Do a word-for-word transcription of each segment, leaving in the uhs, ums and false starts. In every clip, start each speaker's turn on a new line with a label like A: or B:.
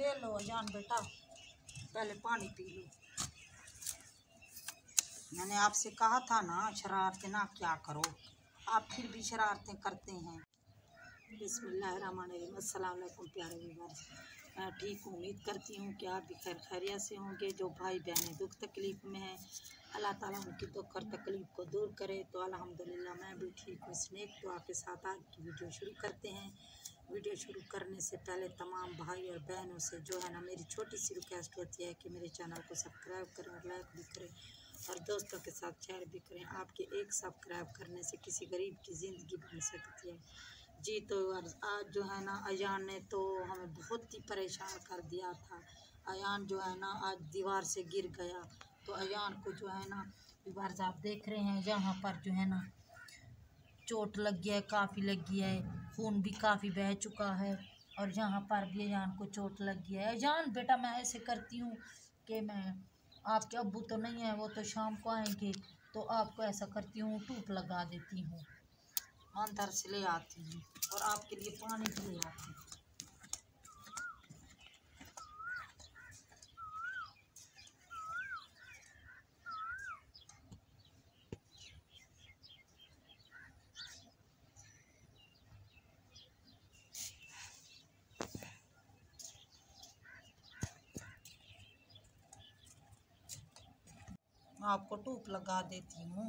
A: ले लो अजान बेटा, पहले पानी पी लो। मैंने आपसे कहा था ना शरारतें ना क्या करो, आप फिर भी शरारतें करते हैं। बिस्मिल्लाहिर्रहमानिर्रहीम। अस्सलाम वालेकुम प्यारे व्यूअर्स, मैं ठीक हूँ। उम्मीद करती हूँ कि आप भी खैर खैरियत से होंगे। जो भाई बहनें दुख तकलीफ़ में हैं, अल्लाह ताला उनकी दुख और तकलीफ़ को दूर करे। तो अल्हम्दुलिल्लाह मैं भी ठीक हूँ। इस नेक दुआ के साथ आज की वीडियो शुरू करते हैं। वीडियो शुरू करने से पहले तमाम भाई और बहनों से जो है ना मेरी छोटी सी रिक्वेस्ट होती है कि मेरे चैनल को सब्सक्राइब करें और लाइक भी करें और दोस्तों के साथ शेयर भी करें। आपके एक सब्सक्राइब करने से किसी गरीब की ज़िंदगी बन सकती है। जी तो आज जो है ना अयान ने तो हमें बहुत ही परेशान कर दिया था। अयान जो है ना आज दीवार से गिर गया। तो अयान को जो है ना व्यूअर्स आप देख रहे हैं यहाँ पर जो है ना चोट लग गया है, काफ़ी लगी है, खून भी काफ़ी बह चुका है और यहाँ पर भी अयान को चोट लग गया है। अयान बेटा मैं ऐसे करती हूँ कि मैं आपके अब्बू तो नहीं है, वो तो शाम को आएंगे, तो आपको ऐसा करती हूँ टूप लगा देती हूँ, अंदर से ले आती हूँ और आपके लिए पानी भी ले आती हूँ। मैं आपको टूप लगा देती हूँ।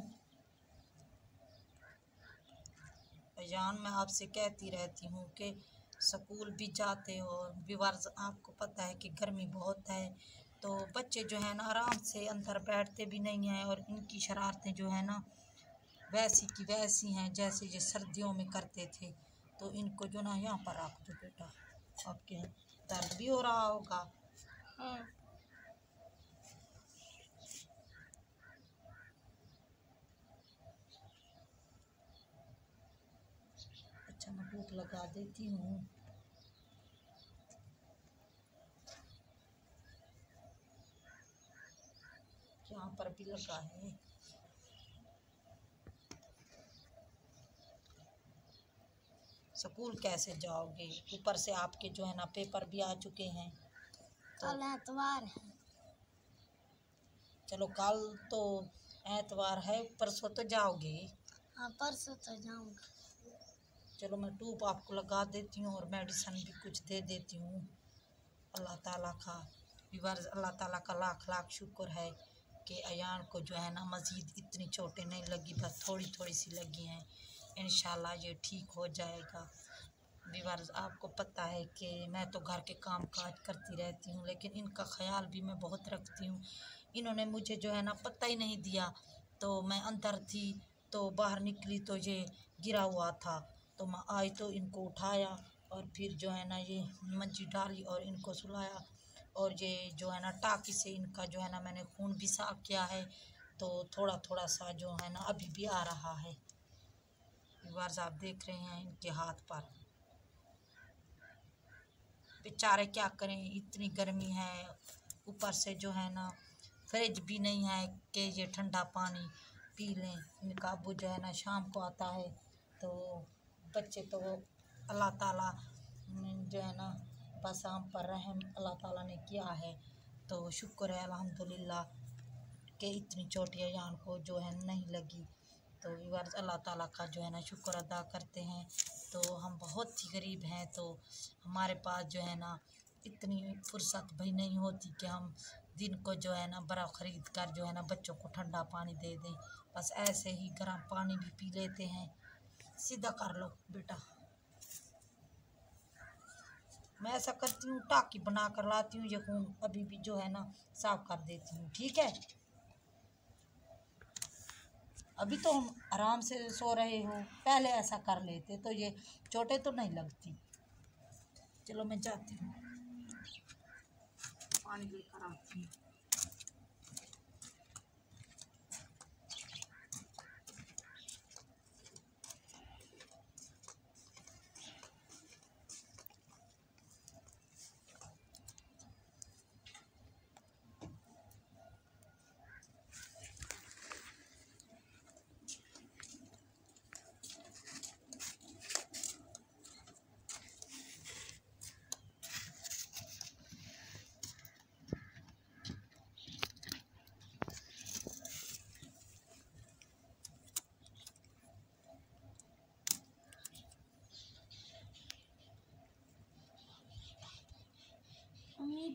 A: अजान मैं आपसे कहती रहती हूँ कि स्कूल भी जाते हो, व्यूअर्स आपको पता है कि गर्मी बहुत है, तो बच्चे जो है ना आराम से अंदर बैठते भी नहीं हैं और इनकी शरारतें जो है ना वैसी की वैसी हैं जैसे ये सर्दियों में करते थे। तो इनको जो ना यहाँ पर रख दो बेटा, आपके दर्द भी हो रहा होगा। हाँ अच्छा मैं टूप लगा देती हूँ। यहाँ पर भी लगा है। स्कूल कैसे जाओगे, ऊपर से आपके जो है ना पेपर भी आ चुके हैं। तो कल एतवार है। चलो कल तो एतवार है, परसों तो जाओगे। हाँ परसों तो जाऊँगा। चलो मैं टूप आपको लगा देती हूँ और मेडिसिन भी कुछ दे देती हूँ। अल्लाह ताला का व्यूअर्स, अल्लाह ताला का लाख लाख शुक्र है कि अयान को जो है ना मज़ीद इतनी चोटें नहीं लगी, बस थोड़ी थोड़ी सी लगी हैं। इंशाल्लाह ये ठीक हो जाएगा। व्यूअर्स आपको पता है कि मैं तो घर के काम काज करती रहती हूँ, लेकिन इनका ख्याल भी मैं बहुत रखती हूँ। इन्होंने मुझे जो है ना पता ही नहीं दिया, तो मैं अंदर थी तो बाहर निकली तो ये गिरा हुआ था, तो मैं आई तो इनको उठाया और फिर जो है ना ये मंजी डाली और इनको सुलाया और ये जो है ना टाँकी से इनका जो है ना मैंने खून भी साफ किया है, तो थोड़ा थोड़ा सा जो है ना अभी भी आ रहा है। व्यूअर्स आप देख रहे हैं इनके हाथ पर। बेचारे क्या करें, इतनी गर्मी है, ऊपर से जो है ना फ्रिज भी नहीं है कि ये ठंडा पानी पी लें। इनका अब्बू जो है ना शाम को आता है, तो बच्चे तो अल्लाह ताला जो है ना बस हम पर रहम अल्लाह ताला ने किया है, तो शुक्र है अल्हम्दुलिल्लाह कि इतनी चोट अयान को जो है नहीं लगी। तो व्यूअर्स अल्लाह ताला का जो है ना शुक्र अदा करते हैं। तो हम बहुत ही गरीब हैं, तो हमारे पास जो है ना इतनी फुर्सत भी नहीं होती कि हम दिन को जो है ना बर्फ़ ख़रीद कर जो है ना बच्चों को ठंडा पानी दे दें। बस ऐसे ही गर्म पानी भी पी लेते हैं। सीधा कर लो बेटा। मैं ऐसा करती हूँ टाँकी बना कर लाती हूँ, ये खून अभी भी जो है ना साफ़ कर देती हूँ। ठीक है, अभी तो हम आराम से सो रहे हो, पहले ऐसा कर लेते तो ये चोटें तो नहीं लगती। चलो मैं जाती हूँ, पानी लेकर आती हूँ।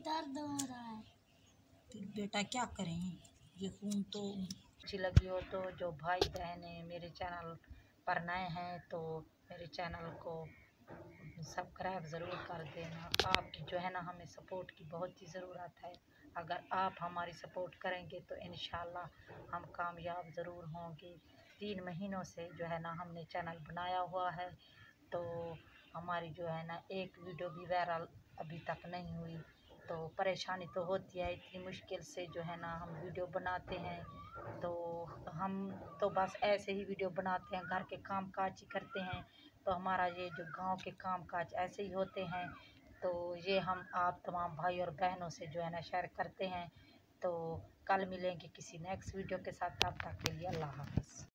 A: दर्द हो रहा है। फिर बेटा क्या करें, ये खून तो अच्छी लगी हो तो जो भाई बहन मेरे चैनल पर नए हैं तो मेरे चैनल को सब्सक्राइब ज़रूर कर देना। आपकी जो है ना हमें सपोर्ट की बहुत ही ज़रूरत है। अगर आप हमारी सपोर्ट करेंगे तो इंशाल्लाह हम कामयाब ज़रूर होंगे। तीन महीनों से जो है ना हमने चैनल बनाया हुआ है तो हमारी जो है ना एक वीडियो भी वायरल अभी तक नहीं हुई। तो परेशानी तो होती है, इतनी मुश्किल से जो है ना हम वीडियो बनाते हैं। तो हम तो बस ऐसे ही वीडियो बनाते हैं, घर के काम काज ही करते हैं। तो हमारा ये जो गांव के काम काज ऐसे ही होते हैं। तो ये हम आप तमाम भाई और बहनों से जो है ना शेयर करते हैं। तो कल मिलेंगे किसी नेक्स्ट वीडियो के साथ, तब तक के लिए अल्लाह हाफ़िज़।